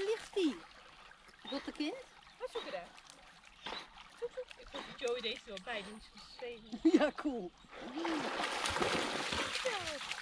ligt die? Dottekind? Wat zoeken daar? Zoek, zoek. Ik vond Joey deze er wel bij, die is geschreven. Ja, cool. Ja,